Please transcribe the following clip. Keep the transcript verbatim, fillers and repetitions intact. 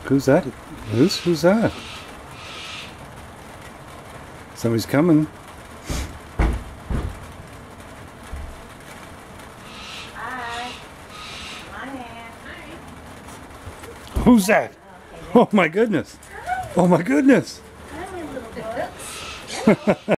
Who's that? Who's who's that? Somebody's coming. Hi. My hand. Hi. Who's that? Oh my goodness. Oh my goodness. Hi, my little books.